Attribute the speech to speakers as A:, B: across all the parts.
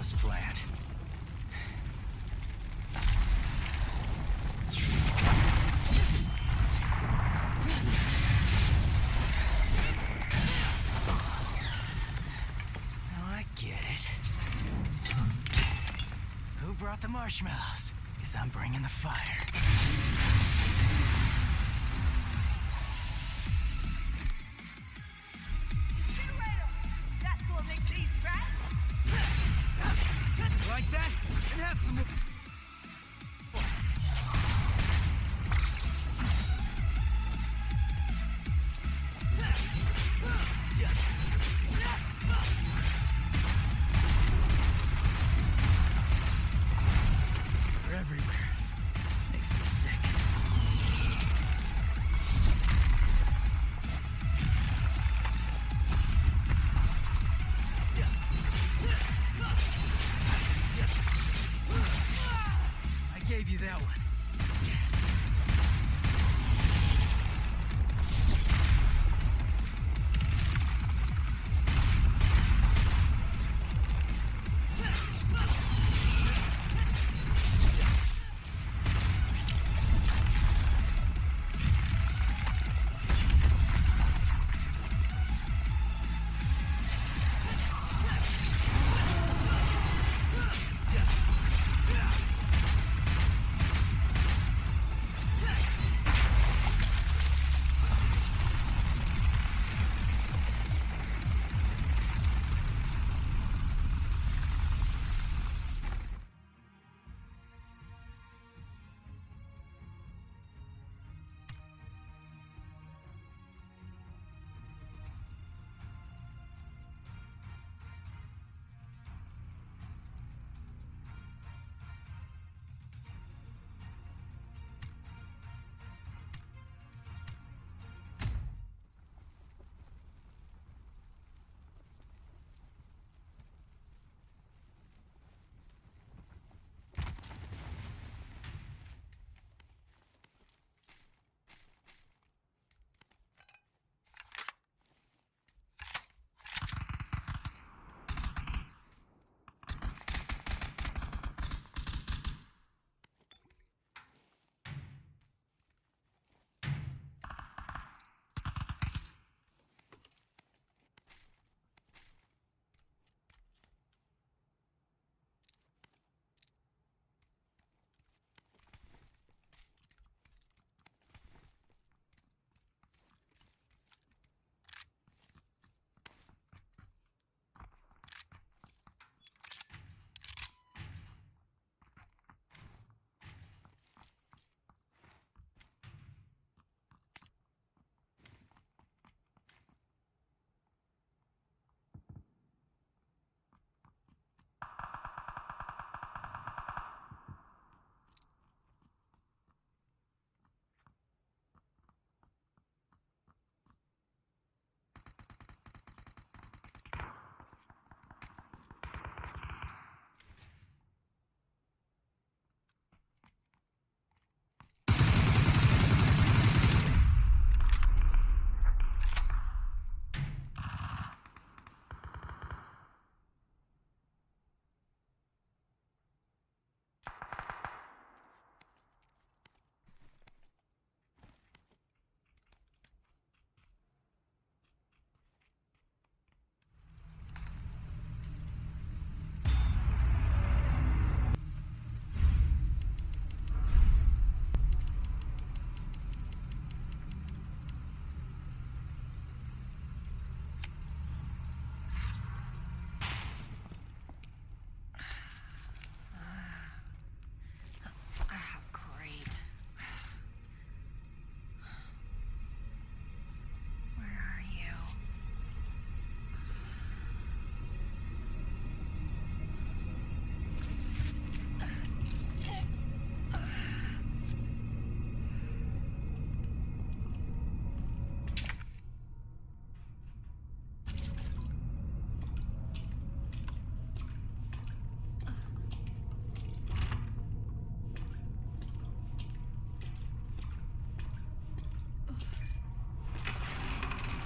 A: marshmallows plant. Who brought the marshmallows? 'Cause I'm bringing the fire.
B: That's what makes it easy, right?
A: Like that? And have some more. They're everywhere. Makes me sick. I gave you that one.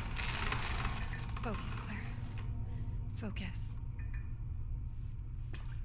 C: Focus, Claire. Focus.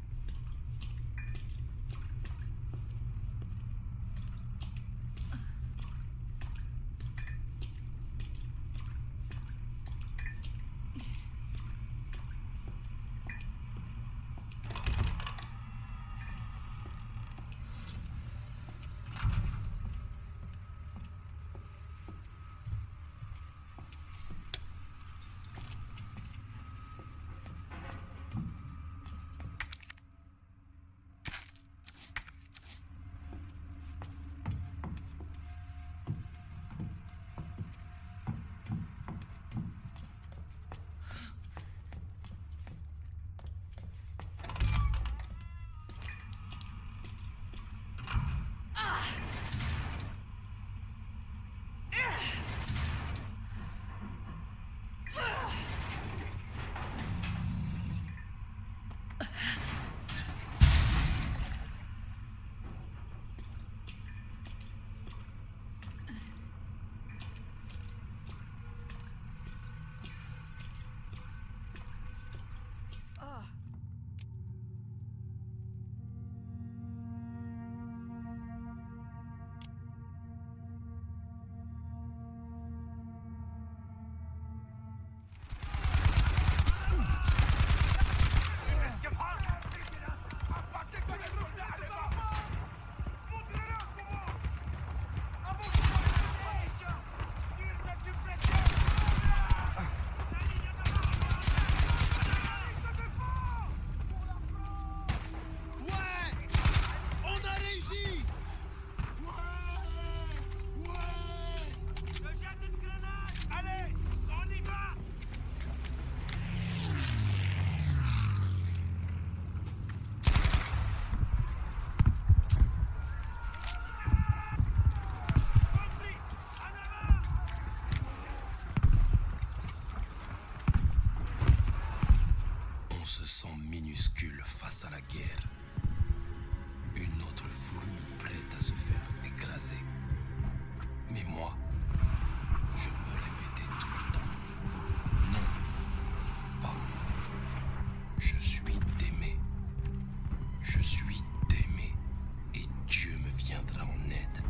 C: minuscule face à la guerre. Une autre fourmi prête à se faire écraser. Mais moi, je me répétais tout le temps. Non, pas moi. Je suis d'aimer. Je suis d'aimer. Et Dieu me viendra en aide.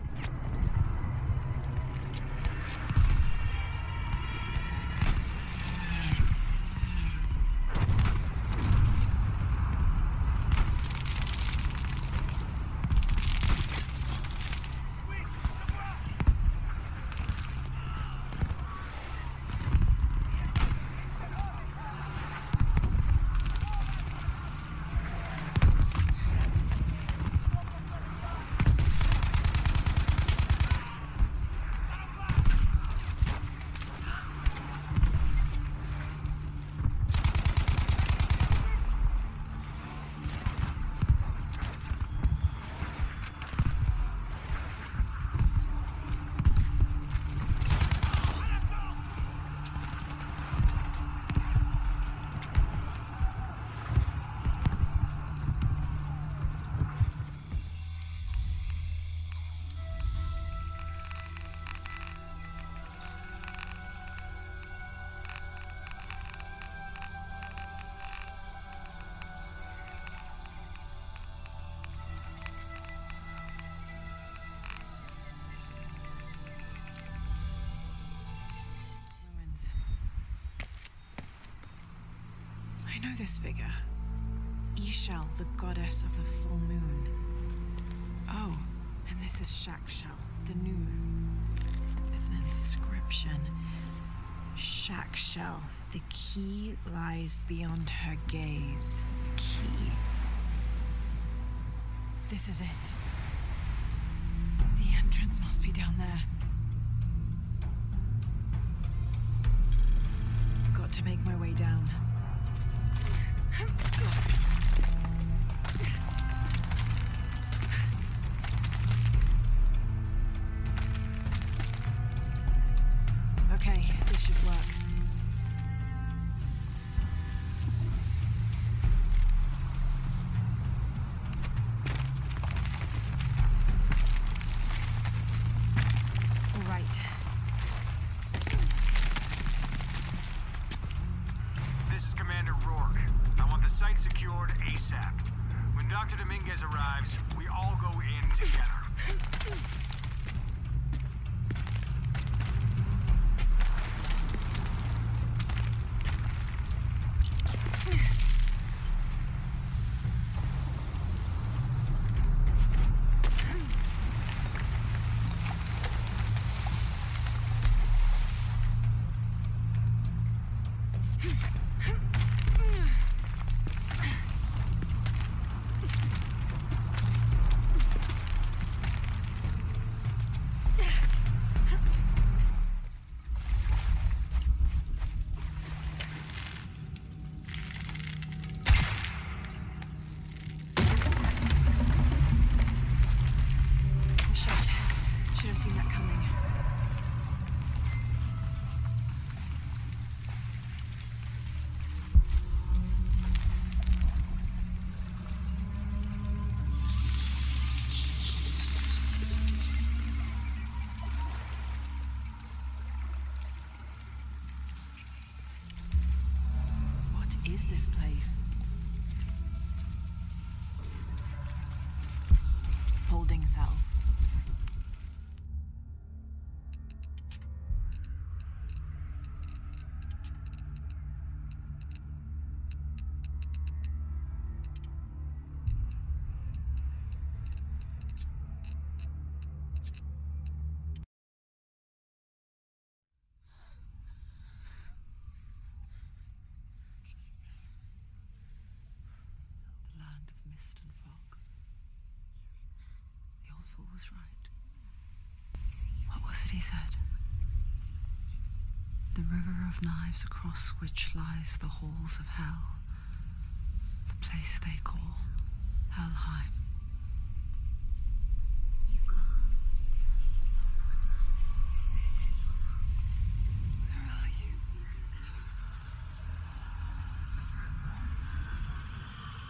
D: I know this figure. Ishel, the goddess of the full moon. Oh, and this is Shakshel, the new moon. There's an inscription. Shakshel, the key lies beyond her gaze. The key. This is it. The entrance must be down there. Got to make my way down. Okay, this should work. All right.
E: This is Commander Rourke. I want the site secured ASAP. When Dr. Dominguez arrives, we all go in together. Is this place? Holding cells. He said, "The river of knives across which lies the halls of hell, the place they call Helheim." Where are you?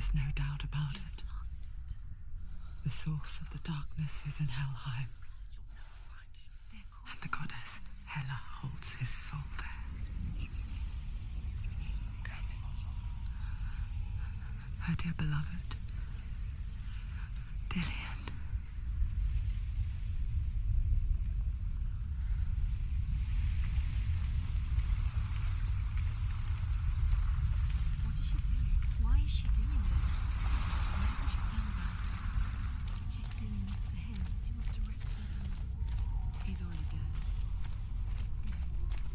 F: is no doubt about it. The source of the darkness is in Helheim, and the goddess Hela holds his soul there. Her dear beloved, Dillian.
G: What is she doing? Why is she doing this? Why doesn't she tell me? She's doing this for him. She wants to rescue him. He's already dead. He's dead.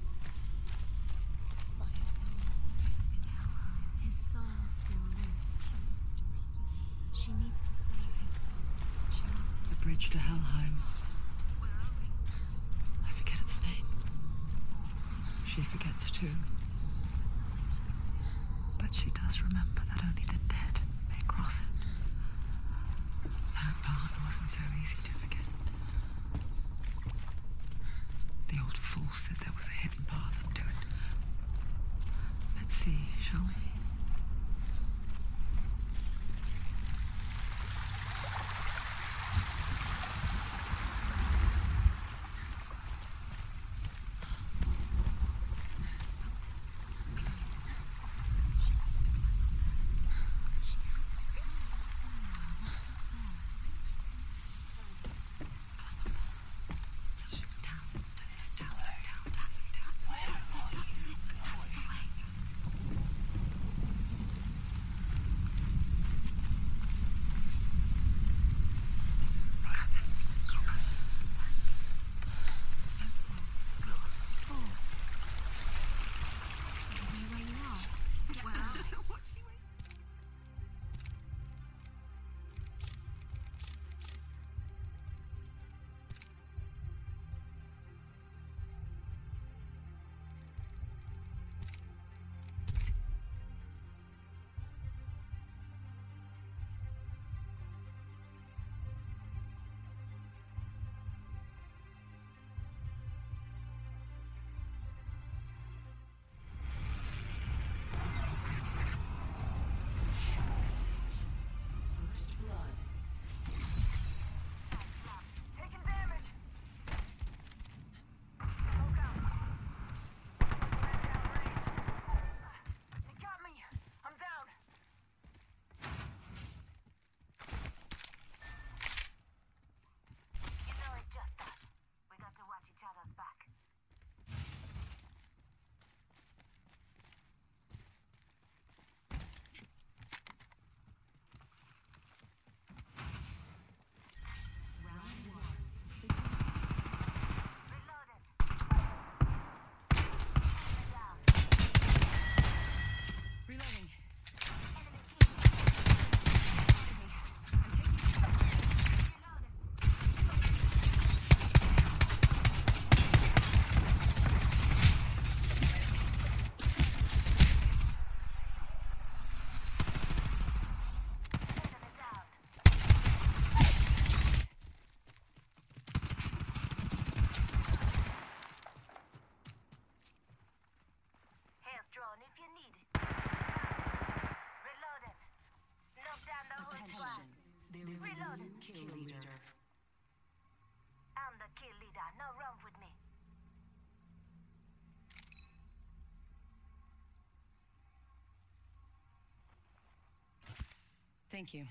G: But his soul is in Helheim. His soul still lives. She needs to save his soul. She wants his
F: The bridge to Helheim. I forget its name. She forgets too. But she does remember that only the dead may cross it. That part wasn't so easy to forget. The old fool said there was a hidden path up to it. Let's see, shall we?
G: She has to climb up there. She has to climb up somewhere. What's up there? Down. That's it. That's the way. This isn't right. You have to turn back. Go on. Forward. Do you know where you are? Get down. What's she waiting?
B: Taking damage. Smoke out. Ran down range. They got me. I'm down. You know it's just us. We got to watch each other's back. Reloaded. Down.
D: Reloading.
B: Enemy team. I'm taking reloaded. Enemy down. Health drone if you need it. Reloading. Knock down the whole squad.
F: There is
B: Reload.
F: a new kill leader.
B: I'm the kill leader. No wrong with me.
D: Thank you.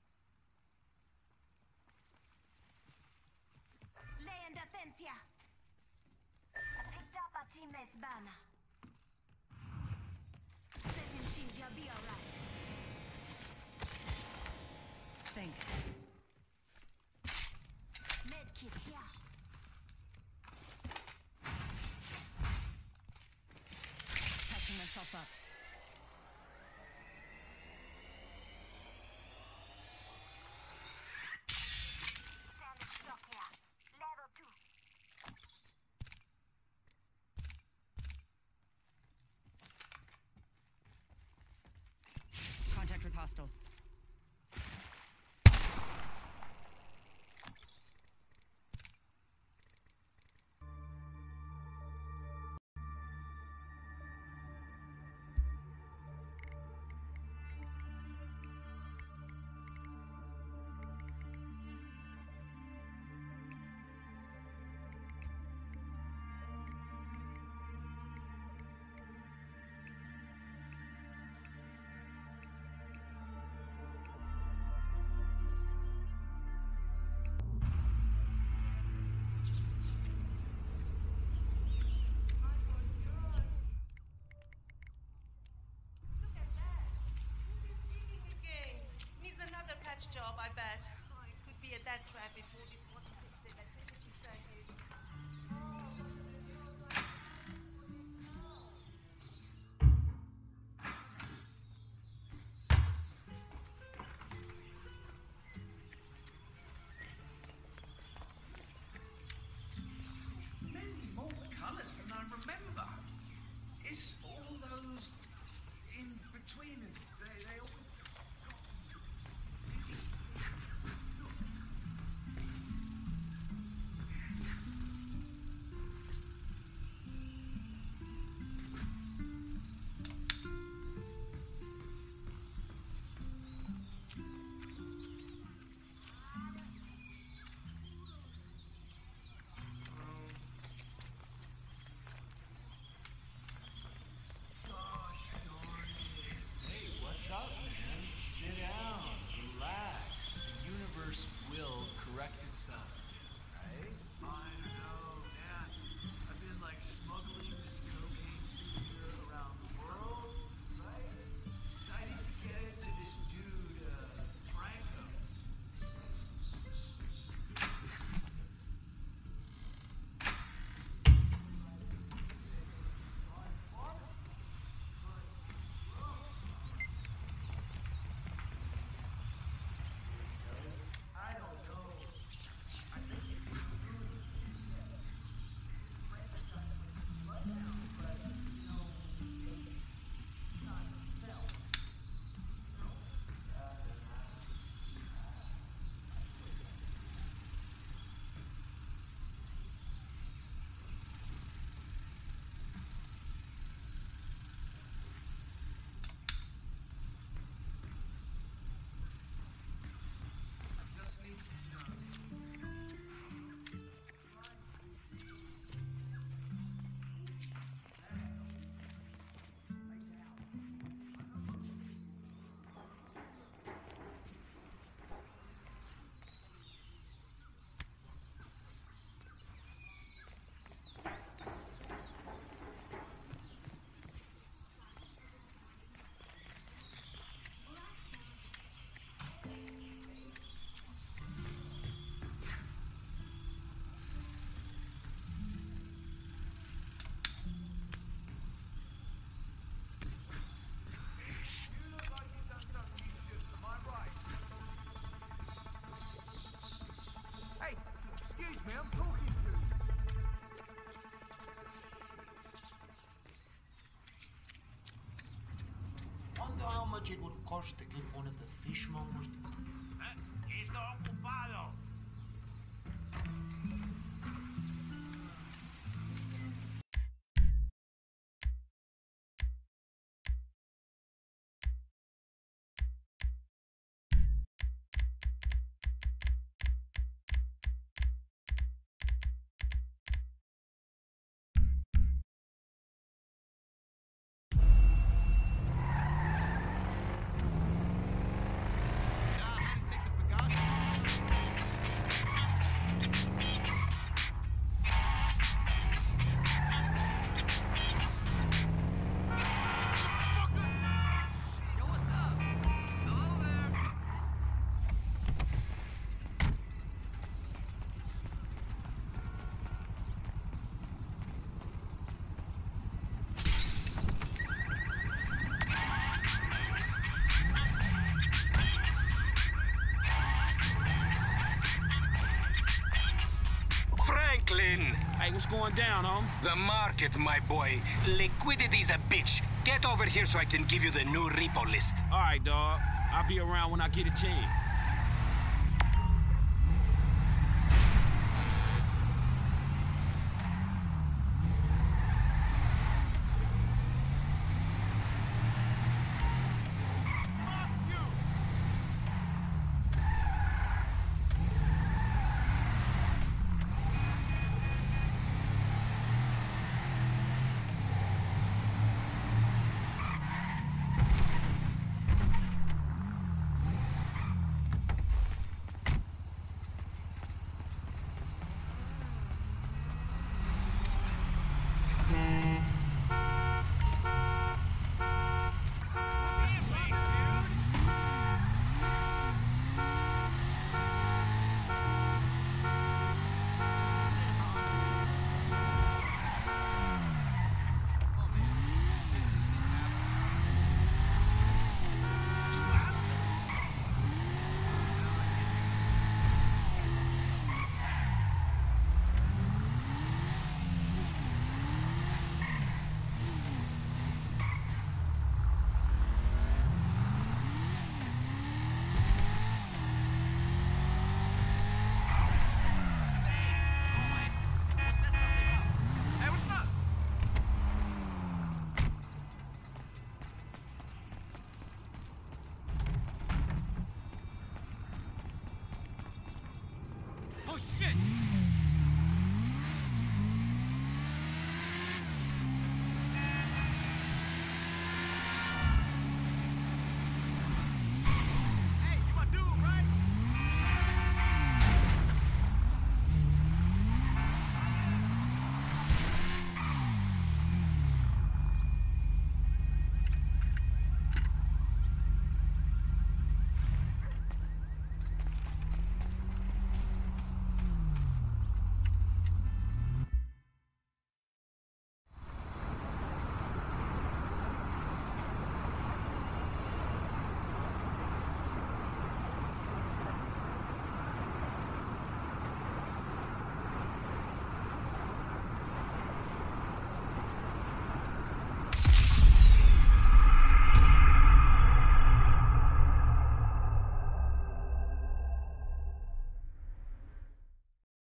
B: Lay in defense here. Picked up our teammate's banner. Setting shield, you'll be alright.
D: Thanks.
B: Medkit here.
D: Patching myself up.
B: Standard stock here. Level 2.
D: Contact with hostile.
H: job, I bet. Oh, it could be a death trap before this one fixed it. That's what you say, dude.
I: Many more colours than I remember. It's all those in between us. They all.
J: Hey, what's up, man? Sit down, relax. The universe will correct itself, right?
I: I don't know, man. I've been like smuggling this cocaine here around the world, right? I need to get it to this dude, Franco. I don't know. I think it's I just need to know. You look like you've done something you should. Am I right? Hey, excuse me, I'm talking to you.
K: Wonder how much it would cost to get one of the fishmongers.
I: Está ocupado.
L: Hey, what's going down,
C: The market, my boy. Liquidity's a bitch. Get over here so I can give you the new repo list.
L: All right, dog. I'll be around when I get a chance.